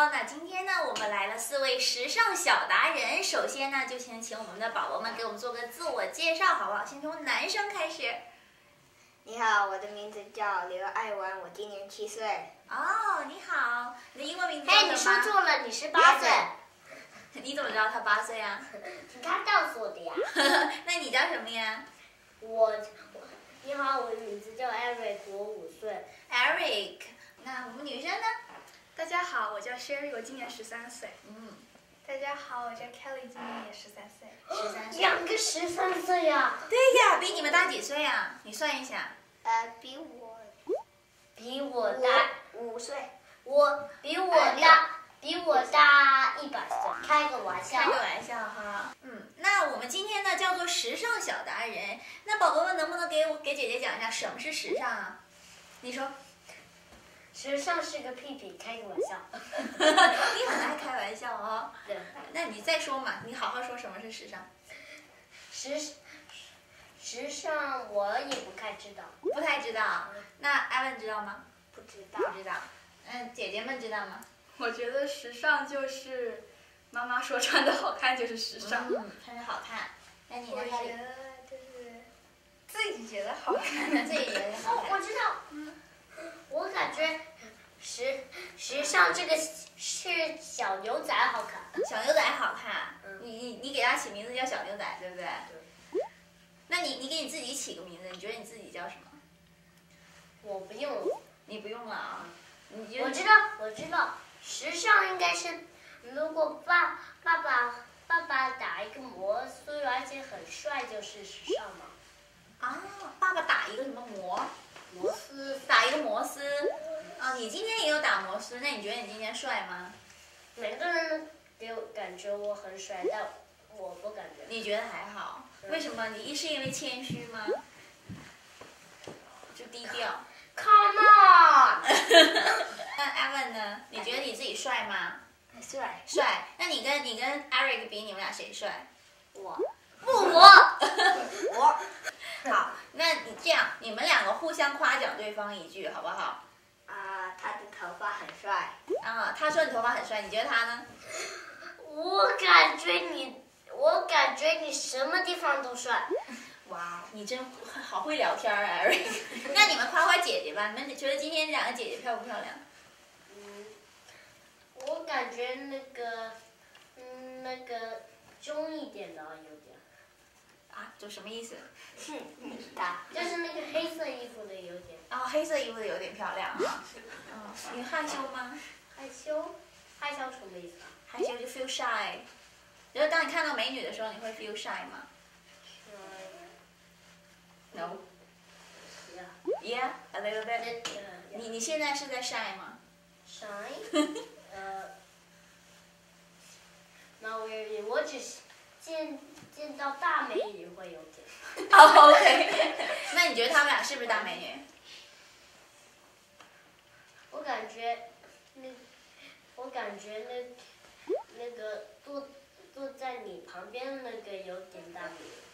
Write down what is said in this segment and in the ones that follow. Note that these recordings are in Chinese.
说，那今天呢，我们来了4位时尚小达人。首先呢，就先请我们的宝宝们给我们做个自我介绍，好不好？先从男生开始。 你好，我的名字叫刘爱文，我今年7岁。 哦，你好，你的英文名字叫什么？ 你说错了，你是8岁。 你怎么知道他8岁啊？ 他告诉我的呀。 那你叫什么呀？ 你好，我的名字叫 Eric， 我5岁。 Eric， 那我们女生呢？ 大家好，我叫 Sherry， 我今年13岁。 大家好，我叫 Kelly， 今年也13岁。 13岁。 2个13岁呀？ 对呀，比你们大几岁啊？你算一下。 比我大 5岁。 比我大100岁，开个玩笑。 开个玩笑哈。那我们今天呢叫做时尚小达人。那宝宝们能不能给姐姐讲一下什么是时尚啊？你说。 时尚是个屁屁，开个玩笑。 你很爱开玩笑哦。 对。 那你再说嘛，你好好说什么是时尚。 时尚我也不太知道。 不太知道。那艾文知道吗？ 不知道。 不知道。姐姐们知道吗？ 我觉得时尚就是妈妈说穿的好看就是时尚。 穿着好看。那你呢？ 我觉得就是自己觉得好看。 自己觉得好看。 我知道。我感觉时尚这个是小牛仔好看。 小牛仔好看。你给他起名字叫小牛仔，对不对？ 对。 那你给你自己起个名字，你觉得你自己叫什么？ 我不用。 你不用了啊。 我知道，时尚应该是，如果爸爸打一个摩斯，而且很帅，就是时尚嘛。 啊，爸爸打一个什么摩斯？打一个摩斯。啊，你今天也有打摩斯，那你觉得你今天帅吗？ 每个人给我感觉我很帅，但我不感觉。 你觉得还好？为什么？你是因为谦虚吗？就低调。 Come on。 那艾文呢？你觉得你自己帅吗？ 帅。 帅。那你跟 Eric 比，你们俩谁帅？ 我。 好，那你这样，你们两个互相夸奖对方一句，好不好？ 他的头发很帅。 他说你头发很帅，你觉得他呢？ 我感觉你什么地方都帅。 哇，你真好会聊天啊 ，Eric。那你们夸夸姐姐吧，你们觉得今天这两个姐姐漂不漂亮？ 我感觉那个中一点的有点。 就什么意思？ 就是那个黑色衣服的有点。 黑色衣服的有点漂亮啊。你害羞吗？ 害羞什么意思啊？ 害羞就 feel shy。就是当你看到美女的时候，你会 feel shy 吗？No。Yeah, a little bit. 你现在是在 shy 吗 ？shy。那我只是见到大美女会有点。 OK。那你觉得他们俩是不是大美女？ 我感觉那个坐在你旁边那个有点大美女。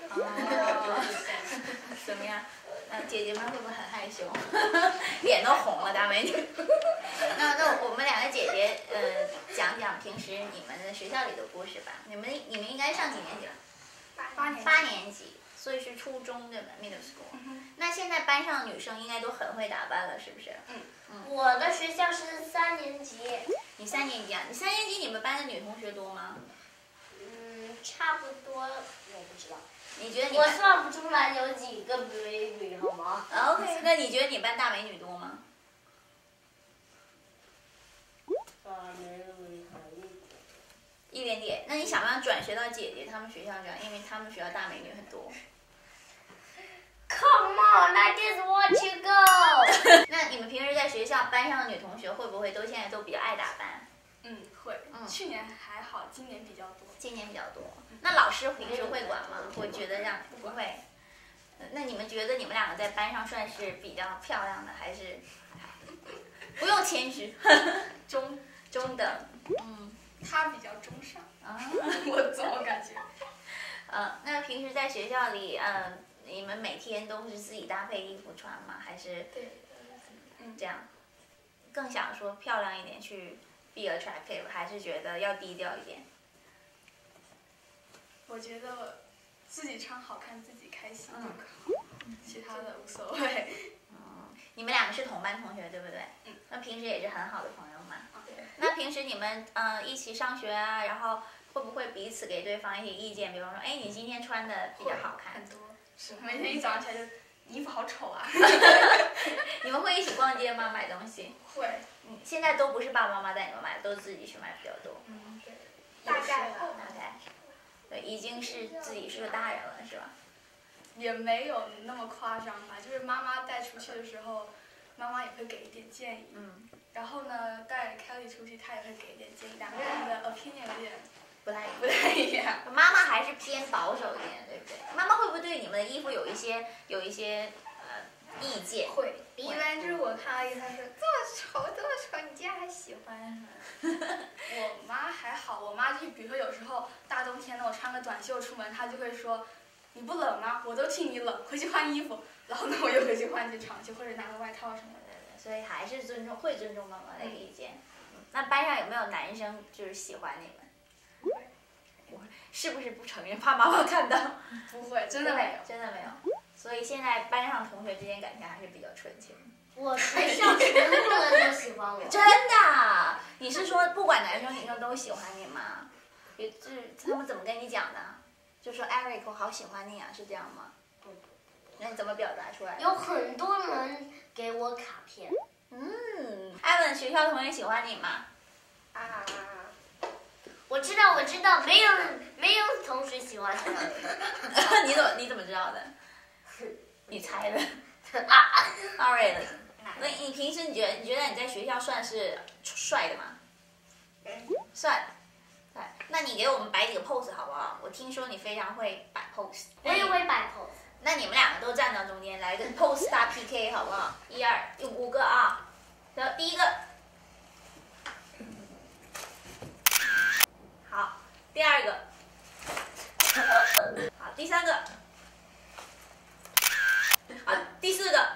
怎么样？姐姐们会不会很害羞？脸都红了，大美女。那我们两个姐姐讲讲平时你们的学校里的故事吧。你们应该上几年级了？8年级，所以是初中对吧 ？Middle school。那现在班上的女生应该都很会打扮了，是不是？ 我的学校是3年级。 你3年级啊？你3年级你们班的女同学多吗？ 差不多，我不知道。 你觉得你？ 我算不出来有几个美女，好吗 ？OK， 那你觉得你班大美女多吗？一点点。那你想不想转学到姐姐他们学校这样？因为他们学校大美女很多。 Come on, that is what you go 。 那你们平时在学校班上的女同学会不会现在都比较爱打扮？ 会。去年还好，今年比较多。 今年比较多。那老师平时会管吗？会觉得不会？那你们觉得你们两个在班上算是比较漂亮的，还是？不用谦虚。中等。 他比较中上。我怎么感觉？ 那平时在学校里，你们每天都是自己搭配衣服穿吗？还是？ 对。 这样。更想说漂亮一点去 be attractive， 还是觉得要低调一点？ 我觉得自己穿好看，自己开心就好，其他的无所谓。 你们两个是同班同学对不对？那平时也是很好的朋友嘛。那平时你们一起上学啊，然后会不会彼此给对方一些意见？比方说，哎，你今天穿的比较好看。 很多，是每天一早上起来就衣服好丑啊。 你们会一起逛街吗？买东西？ 会。 现在都不是爸爸妈妈带你们买，都自己去买比较多。 对。 大概吧。 大概。对，已经是自己是个大人了，是吧？ 也没有那么夸张吧，就是妈妈带出去的时候，妈妈也会给一点建议。然后呢，带 Kelly 出去，她也会给一点建议。两个人的 opinion 有点不太一样。 妈妈还是偏保守一点，对不对？妈妈会不会对你们的衣服有一些意见？ 会，一般就是我看到衣服，她说这么丑，你竟然还喜欢？ 我妈还好，我妈就比如说有时候大冬天的，我穿个短袖出门，她就会说。你不冷吗？我都替你冷，回去换衣服。然后呢，我又回去换件长袖或者拿个外套什么的。 所以还是会尊重妈妈的意见。那班上有没有男生就是喜欢你们？不会。是不是不承认，怕妈妈看到？ 不会，真的没有， 真的没有。所以现在班上同学之间感情还是比较纯情。 我学校全部人都喜欢我。 真的？你是说不管男生女生都喜欢你吗？也是他们怎么跟你讲的？就说 Eric， 我好喜欢你啊，是这样吗？那你怎么表达出来的？ 有很多人给我卡片。 艾文，学校同学喜欢你吗？ 我知道，没有同学喜欢他。 你怎么知道的？你猜的。Alright， 那你平时你觉得你在学校算是帅的吗？算。那你给我们摆几个 pose 好不好？我听说你非常会摆 pose。 我也会摆 pose。 那你们两个都站到中间，来一个 pose 大 PK 好不好？1、2，有5个啊。然后第一个，好，第2个，好，第3个，好，第4个。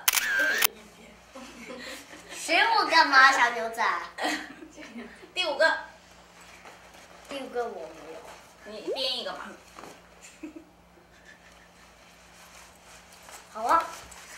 学我干嘛，小牛仔？ 第5个。 第5个我没有。 你编一个嘛。 好啊。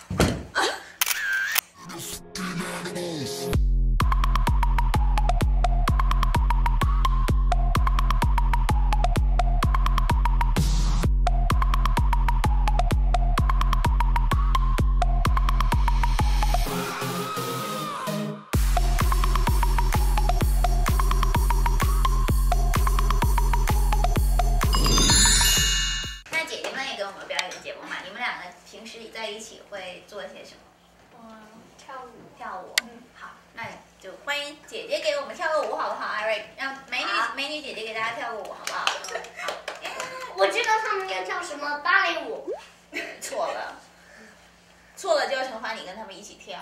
在一起会做些什么？跳舞。好，那就欢迎姐姐给我们跳个舞，好不好 ？Eric， 让美女姐姐给大家跳个舞，好不好？好。 我知道他们要跳什么芭蕾舞。 错了就要惩罚你跟他们一起跳。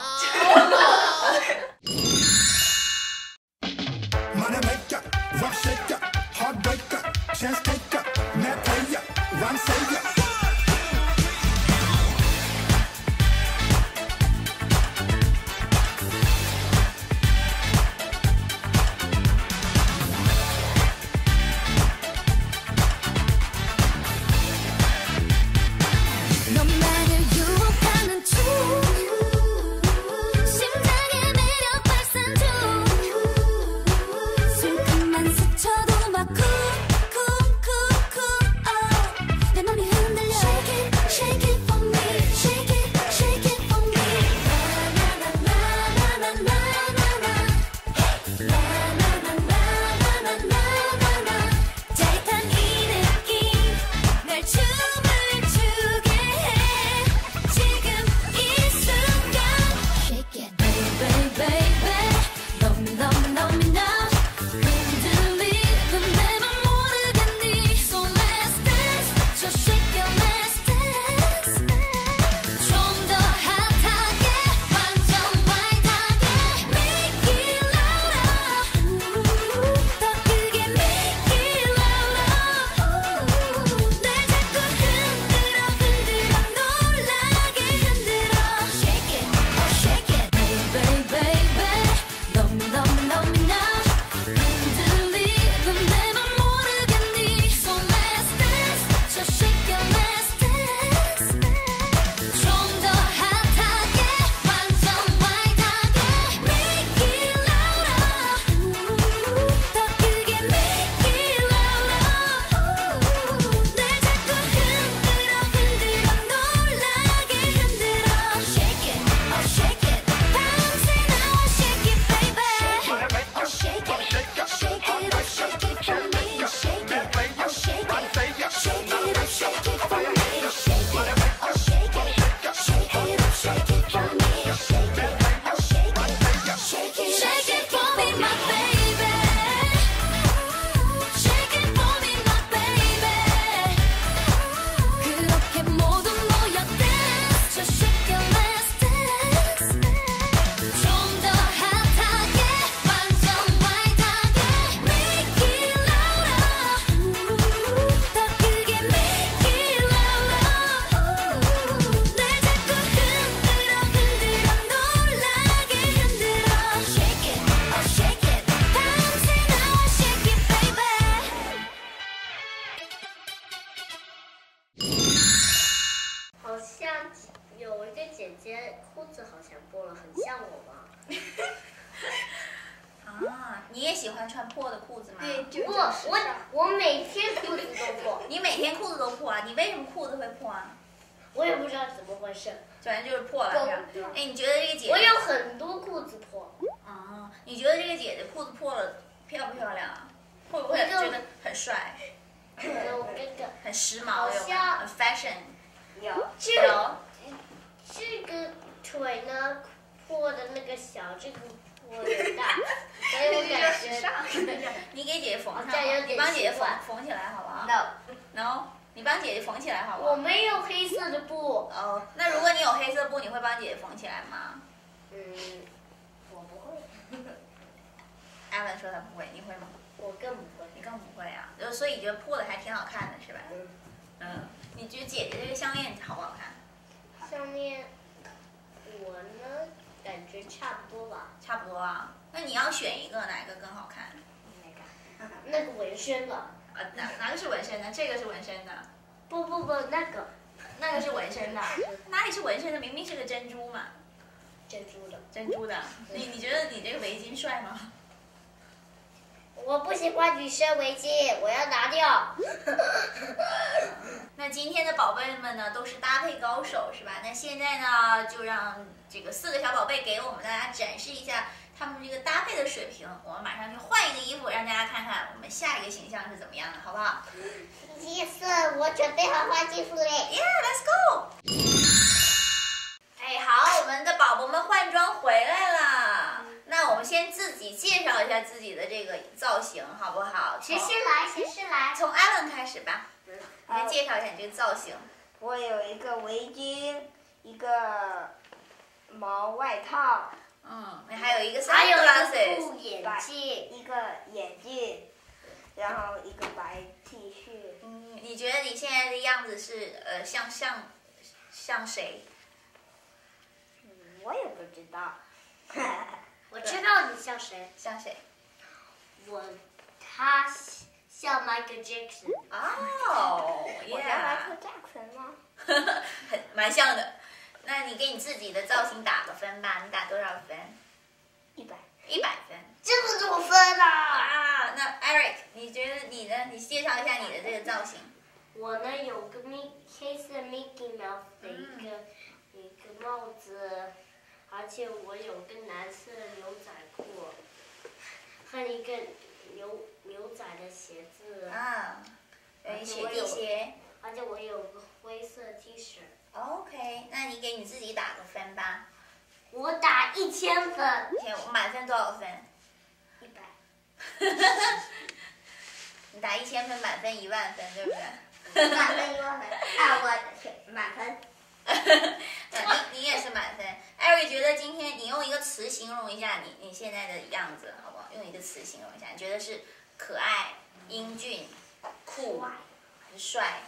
欢穿破的裤子吗？ 对，就我每天裤子都破， 你每天裤子都破啊？你为什么裤子会破啊？ 我也不知道怎么回事。 反正就是破了，是吧？哎，你觉得这个姐姐？ 我有很多裤子破。 啊，你觉得这个姐姐裤子破了漂不漂亮啊？会不会觉得很帅？很时髦，有没有？很 fashion。 有。 这个腿呢破的那个小，这个破的大，所以我感觉。 你给姐姐缝上， 你帮姐姐缝起来好不好 No， 你帮姐姐缝起来好不好？ 我没有黑色的布。 哦，那如果你有黑色布，你会帮姐姐缝起来吗？ 我不会。 艾文说他不会，你会吗？ 我更不会。 你更不会啊？所以你觉得破的还挺好看的是吧？你觉得姐姐这个项链好不好看？ 项链，我呢感觉差不多吧。 差不多啊。那你要选一个，哪个更好看？ 那个纹身的。 哪个是纹身的？这个是纹身的。 不， 那个是纹身的。哪里是纹身的？明明是个珍珠嘛。 珍珠的。 珍珠的。你觉得你这个围巾帅吗？ 我不喜欢女生围巾，我要拿掉。 那今天的宝贝们呢，都是搭配高手，是吧？那现在呢，就让这个4个小宝贝给我们大家展示一下他们这个搭配的水平。我们马上就换一个衣服，让大家看看我们下一个形象是怎么样的，好不好 ？Yes， 我准备好换衣服嘞。 Yeah，let's go。哎，好，我们的宝宝们换装回来了。那我们先自己介绍一下自己的这个造型，好不好？ 谁先来？ 从 Alan 开始吧。你先介绍一下你这个造型。 我有一个围巾，一个毛外套。 你还有一个还有 sunglasses， 副眼镜， 一个眼镜，然后一个白 T 恤。 你觉得你现在的样子是像谁？ 我也不知道。 我知道你像谁？ 像谁？ 他像 Michael Jackson。 我叫 Michael Jackson 吗？ 蛮像的。那你给你自己的造型打个分吧，你打多少分 ？100。 100分。 这么多分啊！那 Eric， 你觉得你呢？你介绍一下你的这个造型。 我呢有个黑色 Mickey Mouse 的一个帽子，而且我有个蓝色的牛仔裤，和一个牛仔的鞋子。 雪地鞋。 而且我有个灰色 T 恤。 OK， 那你给你自己打个分吧。 我打1000分。 满分多少分 ？100。 你打1000分，满分10000分，对不对？ 满分10000分。我满分。 你也是满分。Eric 觉得今天你用一个词形容一下你现在的样子，好不好？用一个词形容一下，你觉得是可爱、英俊、酷还是帅？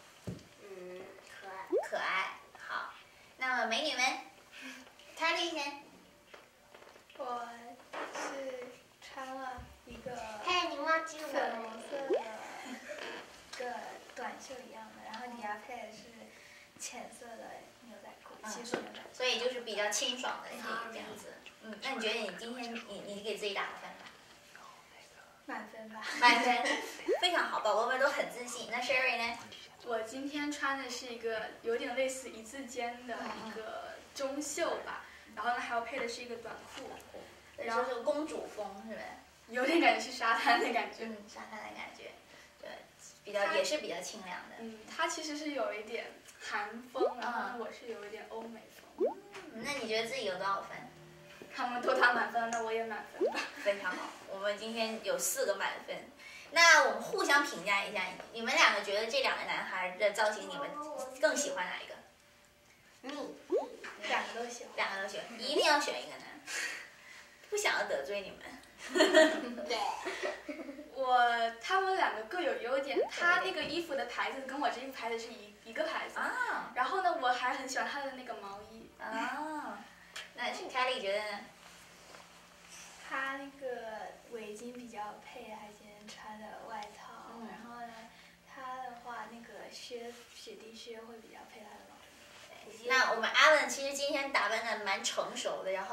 可爱。好，那么美女们，Kelly先。 我是穿了一个你忘记我粉红色的一个短袖一样的，然后底下配的是浅色的牛仔裤，西服牛仔裤。 所以就是比较清爽的这样子。那你觉得你今天你给自己打个分吧？ 满分吧。 满分，非常好，宝宝们都很自信。那 Sherry 呢？ 我今天穿的是一个有点类似一字肩的一个中袖吧，然后呢还要配的是一个短裤， 然后是公主风是吧？ 有点感觉是沙滩的感觉。 沙滩的感觉，对，也是比较清凉的。 它其实是有一点韩风，然后呢我是有一点欧美风。 那你觉得自己有多少分？ 他们都打满分，那我也满分吧。 非常好，我们今天有4个满分。那我们互相评价一下，你们2个觉得这2个男孩的造型，你们更喜欢哪一个？ 2个都喜欢。 2个都喜欢，一定要选一个呢，不想要得罪你们。 对。 他们2个各有优点，他那个衣服的牌子跟我这衣服牌子是一个牌子。然后呢，我还很喜欢他的那个毛衣。 那Kelly 觉得呢？ 他那个围巾比较配他今天穿的外套，然后呢，他的话那个雪地靴会比较配他的毛衣。 那我们 Alan 其实今天打扮的蛮成熟的，然后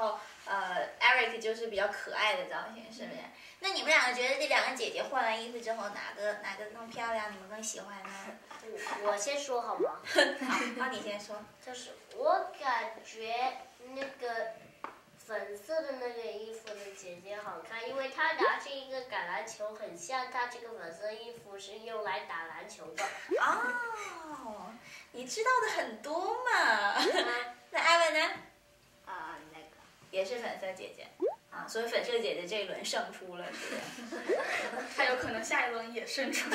Eric 就是比较可爱的造型，是不是？那你们两个觉得这两个姐姐换完衣服之后，哪个更漂亮？你们更喜欢呢？ 我先说好吗？ 好，那你先说。 就是我感觉那个粉色的那个衣服的姐姐好看，因为她拿着一个橄榄球，很像她这个粉色衣服是用来打篮球的。 哦，你知道的很多嘛。那艾文呢？ 那个也是粉色姐姐。啊，所以粉色姐姐这一轮胜出了，是不是？ 她有可能下一轮也胜出。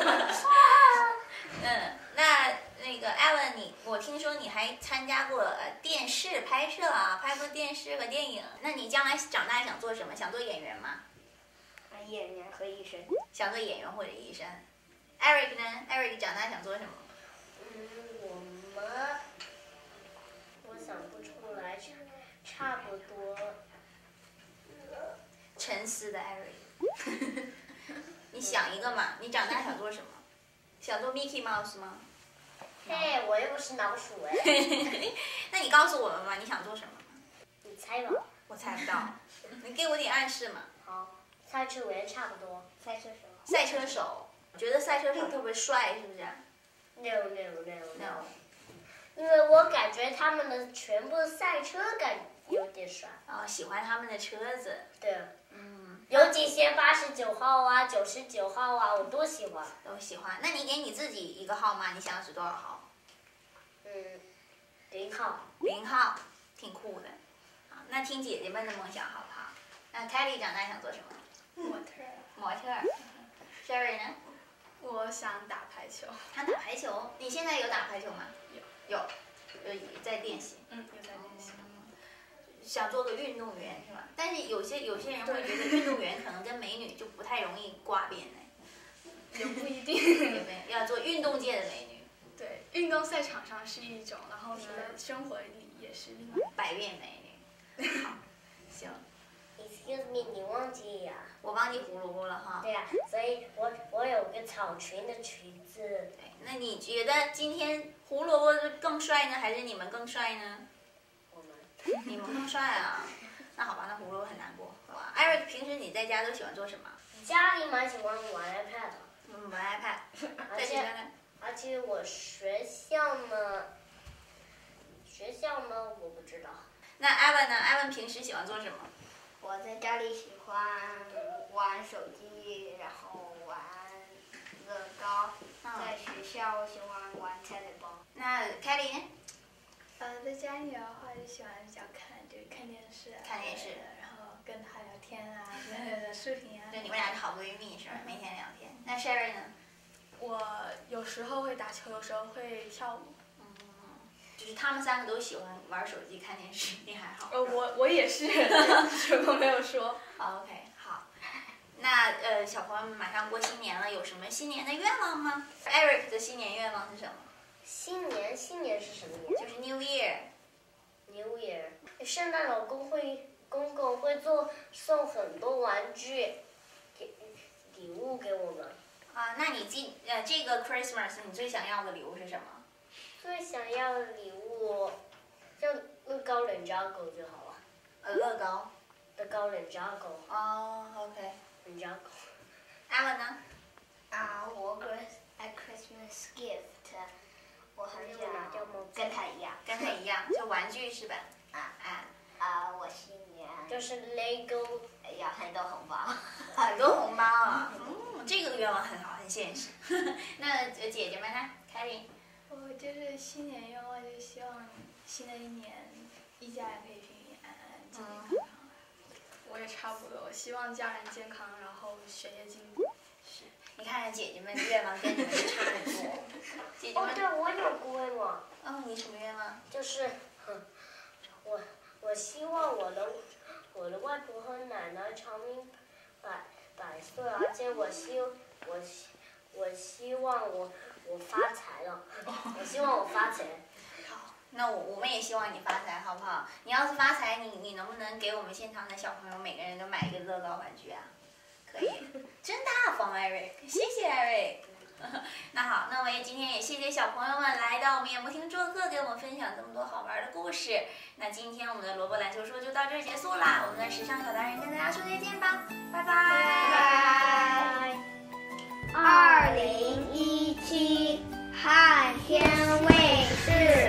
那个艾文，我听说你还参加过电视拍摄啊，拍过电视和电影。那你将来长大想做什么？想做演员吗？ 演员和医生。 想做演员或者医生。Eric 呢 ？Eric 长大想做什么？ 我想不出来，差不多。 沉思的 Eric。你想一个嘛？你长大想做什么？想做 Mickey Mouse 吗？ 嘿，我又不是老鼠哎。 那你告诉我们嘛，你想做什么？ 你猜吧。 我猜不到，你给我点暗示嘛。 好，赛车员差不多。 赛车手。 赛车手，我觉得赛车手特别帅，是不是 No。因为我感觉他们的全部赛车感有点帅。 喜欢他们的车子。 对。有几些89号啊、99号啊，我都喜欢。 都喜欢。那你给你自己一个号码，你想是多少号 ？0号。 0号，挺酷的。好，那听姐姐们的梦想好不好？那 Kelly 长大想做什么？ 模特。 模特。Sherry 呢？ 我想打排球。 想打排球？你现在有打排球吗？有在练习。 有在练习。 想做个运动员是吧？但是有些人会觉得运动员可能跟美女就不太容易挂边呢。 也不一定。 要做运动界的美女。 对，运动赛场上是一种，然后呢，生活里也是另外百变美女。好，行。 Excuse me， 你忘记呀？ 我忘记胡萝卜了哈。 对呀，所以我有个草裙的裙子。 对，那你觉得今天胡萝卜更帅呢，还是你们更帅呢？你们更帅啊！那好吧，那胡萝卜很难过，好吧。Eric， 平时你在家都喜欢做什么？ 家里蛮喜欢玩 iPad 的。 玩 iPad。 而且我学校呢，我不知道。 那艾文呢？艾文平时喜欢做什么？ 我在家里喜欢玩手机，然后玩乐高。在学校喜欢玩猜猜包。 那 Kelly 呢？ 在家里的话就喜欢比较就是看电视。 看电视。 然后跟他聊天啊，跟视频啊。 对，你们俩是好闺蜜是吧？每天聊天。那 Sherry 呢？ 我有时候会打球，有时候会跳舞。 就是他们3个都喜欢玩手机、看电视，你还好。 我也是，什么没有说。 OK， 好。那小朋友们马上过新年了，有什么新年的愿望吗 ？Eric 的新年愿望是什么？ 新年是什么年？ 就是 New Year。 New Year， 圣诞老公公会送很多玩具，礼物给我们。 那你这个 Christmas 你最想要的礼物是什么？ 最想要的礼物，就乐高冷扎狗就好了。 乐高。 乐高冷扎狗。 OK。 冷扎狗。 艾文呢？ 我Christmas gift， 我很想跟他一样。 跟他一样，就玩具是吧？ 我新年就是 Lego， 要很多红包。 很多红包啊！这个愿望很好，很现实。那姐姐们呢 ？Kelly。 我就是新年愿望，就是希望新的一年一家人可以平平安安、健健康康。 我也差不多，我希望家人健康，然后学业进步。 是，你看看姐姐们的愿望跟你们差很多。姐姐们。 对，我有个愿望。 你什么愿望？ 就是，我希望我的外婆和奶奶长命百岁，而且我希望我发财了，我希望我发财。 好，那我们也希望你发财，好不好？你要是发财，你能不能给我们现场的小朋友每个人都买一个乐高玩具啊？可以，真大方 ，Eric， 谢谢 Eric。那好，那今天也谢谢小朋友们来到我们演播厅做客，给我们分享这么多好玩的故事。 那今天我们的萝卜篮球说就到这儿结束啦，我们的时尚小达人跟大家说再见吧，拜拜。 2017汉天卫视。